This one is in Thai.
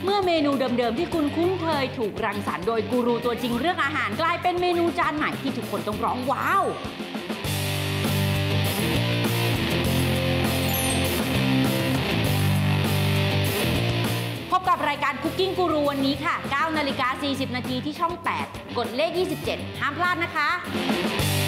เมื่อเมนูเดิมๆที่คุณคุ้นเคยถูกรังสรรค์โดยกูรูตัวจริงเรื่องอาหารกลายเป็นเมนูจานใหม่ที่ทุกคนต้องร้องว้าวพบกับรายการ Cooking Guru วันนี้ค่ะ 9:40 น.ที่ช่อง 8 กดเลข 27 ห้ามพลาดนะคะ